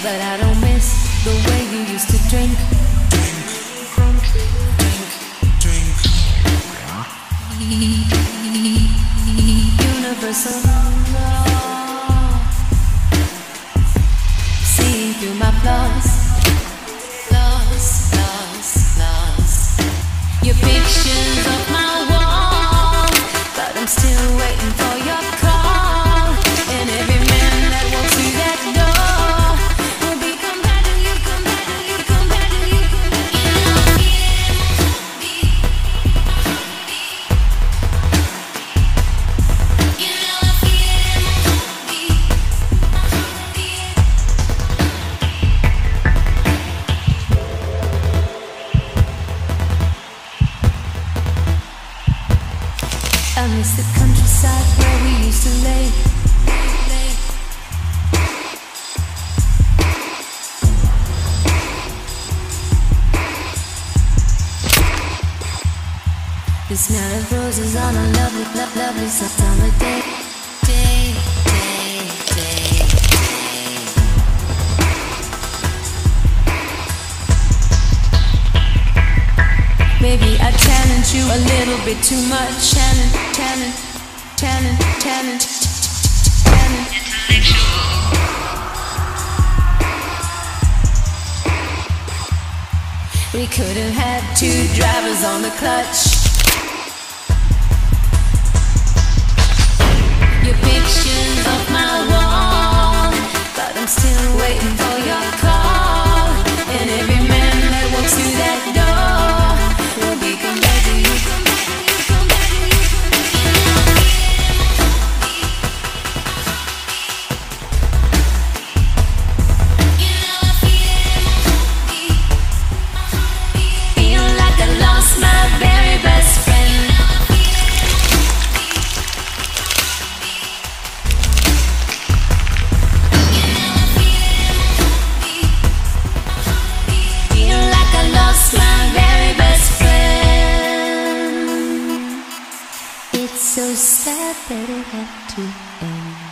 but I don't miss the way you used to drink. Universal law, seeing through my flaws, your pictures of my wall, but I'm still waiting for your call. And every man that walks through that door will be come back to you, come back to you, come back to you, come back to you. I miss the countryside where we used to lay. The smell of roses on a lovely, lovely summer day. Maybe I challenge you a little bit too much. Challenge. We could have had two drivers on the clutch. Your pictures of my wall, but I'm still waiting for your call. And every man that walks through that door will be come back to you, come back to you, come back to you, come back to you. Feel like I lost my very best friend. Feel like I lost my very best friend. It's so sad that it had to end.